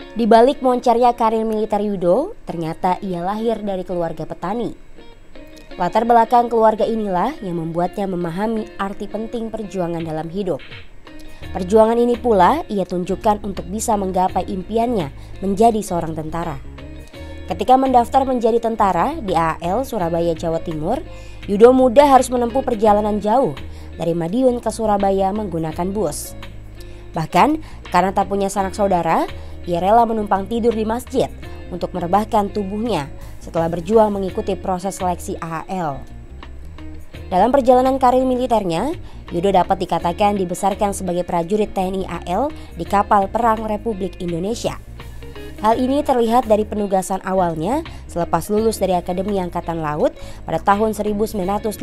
Di balik moncernya karir militer Yudo, ternyata ia lahir dari keluarga petani. Latar belakang keluarga inilah yang membuatnya memahami arti penting perjuangan dalam hidup. Perjuangan ini pula ia tunjukkan untuk bisa menggapai impiannya menjadi seorang tentara. Ketika mendaftar menjadi tentara di AAL Surabaya, Jawa Timur, Yudo muda harus menempuh perjalanan jauh dari Madiun ke Surabaya menggunakan bus. Bahkan karena tak punya sanak saudara, ia rela menumpang tidur di masjid untuk merebahkan tubuhnya setelah berjuang mengikuti proses seleksi AAL. Dalam perjalanan karir militernya, Yudo dapat dikatakan dibesarkan sebagai prajurit TNI AL di kapal perang Republik Indonesia. Hal ini terlihat dari penugasan awalnya selepas lulus dari Akademi Angkatan Laut pada tahun 1988.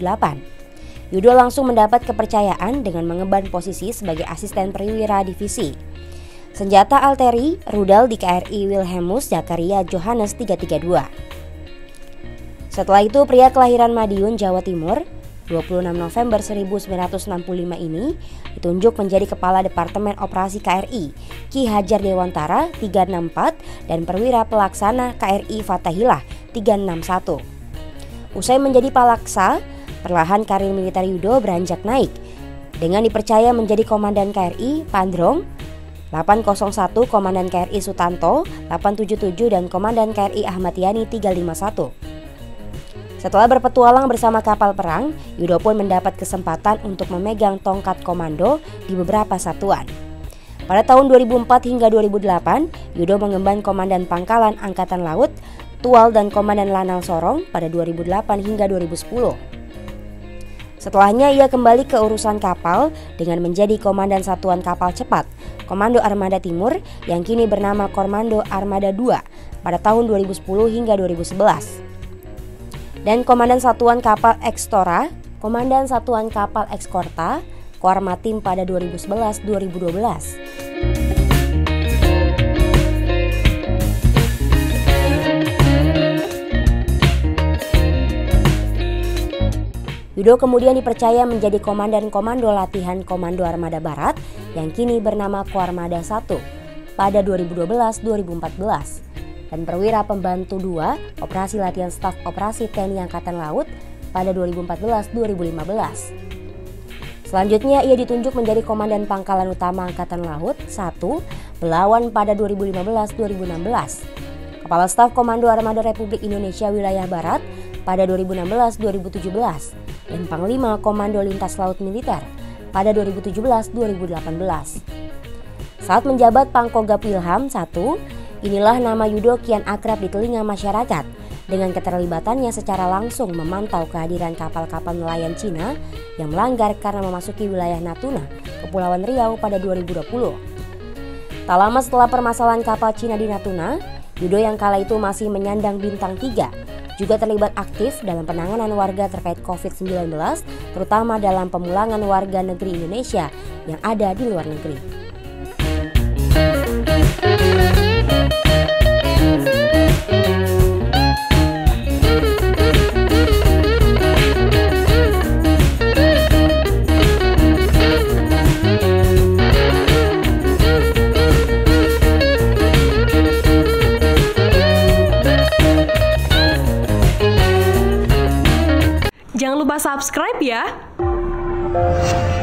Yudo langsung mendapat kepercayaan dengan mengemban posisi sebagai asisten perwira divisi. Senjata arteri rudal di KRI Wilhelmus Zakaria Johannes 332. Setelah itu pria kelahiran Madiun, Jawa Timur, 26 November 1965 ini ditunjuk menjadi Kepala Departemen Operasi KRI Ki Hajar Dewantara 364 dan Perwira Pelaksana KRI Fathahillah 361. Usai menjadi Palaksa, perlahan karir militer Yudo beranjak naik dengan dipercaya menjadi Komandan KRI Pandrong 801, Komandan KRI Sutanto 877 dan Komandan KRI Ahmad Yani 351. Setelah berpetualang bersama kapal perang, Yudo pun mendapat kesempatan untuk memegang tongkat komando di beberapa satuan. Pada tahun 2004 hingga 2008, Yudo mengemban Komandan Pangkalan Angkatan Laut, Tual dan Komandan Lanal Sorong pada 2008 hingga 2010. Setelahnya ia kembali ke urusan kapal dengan menjadi Komandan Satuan Kapal Cepat, Komando Armada Timur yang kini bernama Komando Armada II pada tahun 2010 hingga 2011. Dan Komandan Satuan Kapal Ekstora, Komandan Satuan Kapal Ekskorta, Koarmatim pada 2011-2012. Yudo kemudian dipercaya menjadi Komandan Komando Latihan Komando Armada Barat yang kini bernama Koarmada I pada 2012-2014 dan Perwira Pembantu II Operasi Latihan Staf Operasi TNI Angkatan Laut pada 2014-2015. Selanjutnya ia ditunjuk menjadi Komandan Pangkalan Utama Angkatan Laut 1 Belawan pada 2015-2016, Kepala Staf Komando Armada Republik Indonesia Wilayah Barat pada 2016-2017 dan Panglima Komando Lintas Laut Militer pada 2017-2018. Saat menjabat Pangkogap Wilham I, inilah nama Yudo kian akrab di telinga masyarakat dengan keterlibatannya secara langsung memantau kehadiran kapal-kapal nelayan Cina yang melanggar karena memasuki wilayah Natuna, Kepulauan Riau pada 2020. Tak lama setelah permasalahan kapal Cina di Natuna, Yudo yang kala itu masih menyandang bintang 3 juga terlibat aktif dalam penanganan warga terkait COVID-19, terutama dalam pemulangan warga negeri Indonesia yang ada di luar negeri. Jangan lupa subscribe ya.